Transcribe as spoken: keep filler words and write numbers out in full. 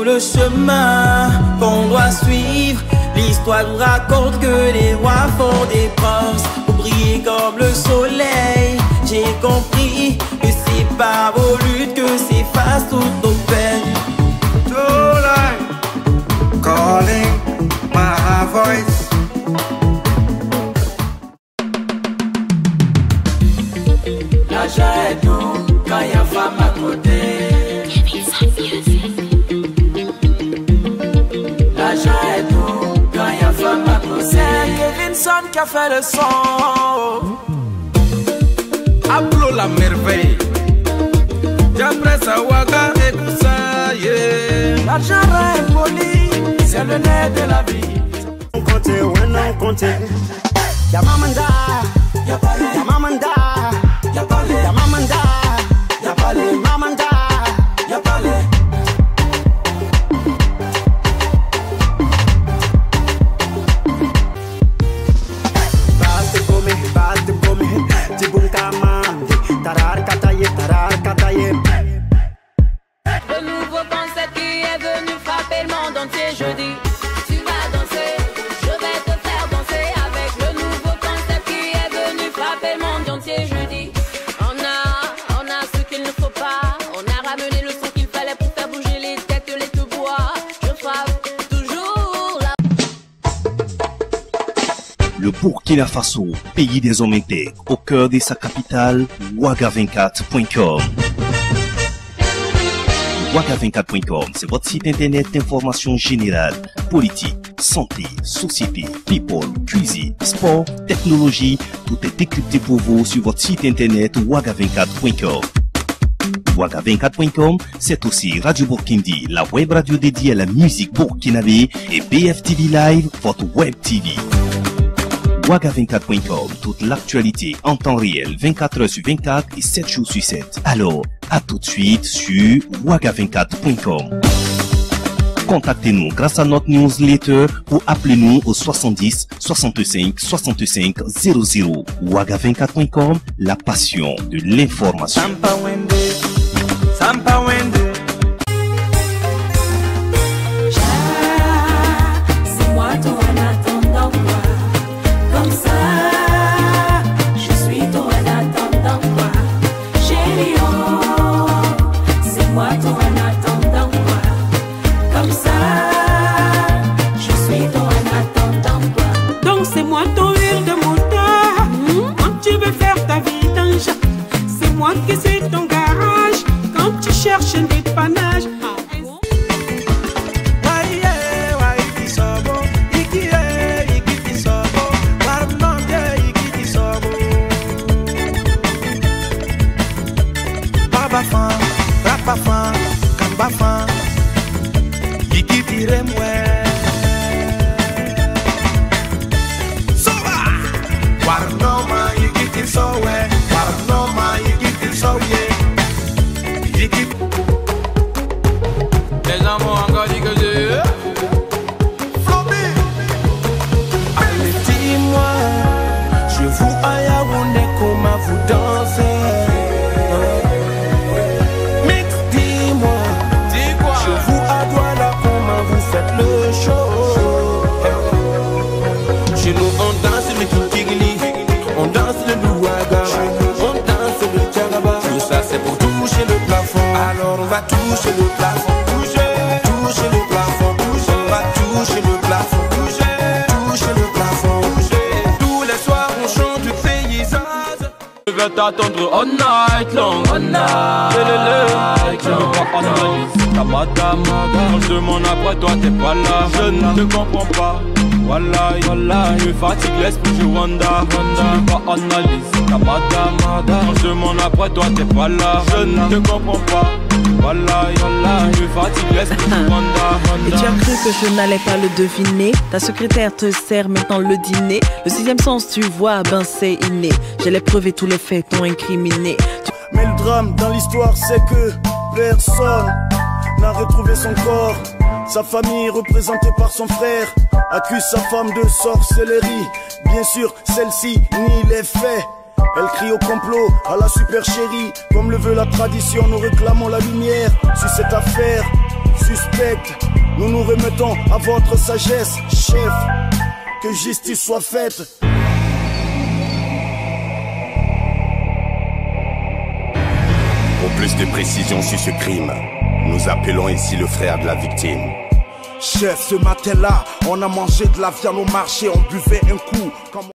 le chemin qu'on doit suivre. L'histoire nous raconte que les rois font des promesses pour briller comme le soleil. J'ai compris que c'est par vos luttes que s'effacent toutes nos peines. Calling my voice. L'argent est doux quand y'a femme à côté. L'argent est doux quand y'a femme à côté. C'est Kevinson qui a fait le son. Aplo la merveille. J'apprends ça Waga et tout ça, yeah. L'argent est poli, c'est le nez de la vie. On compte, on a compté. Y'a mamanda, y'a parlé, y'a mamanda, y'a parlé, y'a mamanda, y'a parlé, mamanda, y'a parlé. Baste come, baste come, tibunka mande, tarar kataye, tarar kataye. Le nouveau concept qui est venu frapper le monde entier, je dis, tu vas danser, je vais te faire danser avec le nouveau concept qui est venu frapper le monde entier, je dis, on a, on a ce qu'il ne faut pas, on a ramené le son qu'il fallait pour faire bouger les têtes, les tout bois, je frappe toujours la... Le Burkina Faso, pays des hommes intègres, au cœur de sa capitale, Waga vingt-quatre point com. Waga vingt-quatre point com, c'est votre site internet d'information générale, politique, santé, société, people, cuisine, sport, technologie. Tout est décrypté pour vous sur votre site internet Waga vingt-quatre point com. Waga vingt-quatre point com, c'est aussi Radio Burkindi, la web radio dédiée à la musique burkinabé, et B F T V Live, votre web T V. Waga vingt-quatre point com, toute l'actualité en temps réel, vingt-quatre heures sur vingt-quatre et sept jours sur sept. Alors, à tout de suite sur Waga vingt-quatre point com. Contactez-nous grâce à notre newsletter ou appelez-nous au soixante-dix soixante-cinq soixante-cinq zéro zéro. Waga vingt-quatre point com, la passion de l'information. Sampa Wende, Sampa Wende. C'est moi ton attendant quoi, comme ça, je suis ton attendant quoi, chérie oh, c'est moi ton attendant quoi, comme ça, je suis ton attendant quoi. Donc c'est moi ton huile de moteur, mmh. Quand tu veux faire ta vidange, c'est moi qui suis ton garage, quand tu cherches un dépannage. Bafan, rapafan, kambafan, yiki tire mwe. Soba, warnoma yiki tire sowe, warnoma yiki tire sowe, yiki. Les amours encore dit que j'ai. Flobé. Allez dis-moi, je vous à Yaoundé comment vous dansez. Chez nous on danse le kikigili, on danse le louaga, on danse le tchagaba. Tout ça c'est pour toucher le plafond. Alors on va toucher le plafond, toucher, toucher le plafond, toucher, on va toucher le plafond, toucher, toucher le plafond, toucher. Tous les soirs on chante du paysage. Je vais t'attendre all night long, all night long. On analyse ta madame, on se demande après toi t'es pas là. Je ne te comprends pas. Voilà, voilà, je fatigue l'esprit, je wanda, wanda. Tu pas analyse ta madame, on se demande après toi t'es pas là. Je ne te comprends pas. Voilà, voilà, je fatigue l'esprit, je wanda, wanda. Et tu as cru que je n'allais pas le deviner. Ta secrétaire te sert maintenant le dîner. Le sixième sens, tu vois, ben c'est inné. J'ai les preuves et tous les faits t'ont incriminé. Tu... Mais le drame dans l'histoire, c'est que personne n'a retrouvé son corps. Sa famille, représentée par son frère, accuse sa femme de sorcellerie. Bien sûr, celle-ci nie les faits. Elle crie au complot, à la super chérie. Comme le veut la tradition, nous réclamons la lumière sur cette affaire. suspecte. Nous nous remettons à votre sagesse, chef. Que justice soit faite. Pour plus de précisions sur ce crime, nous appelons ici le frère de la victime. Chef, ce matin-là, on a mangé de la viande au marché, on buvait un coup. Comme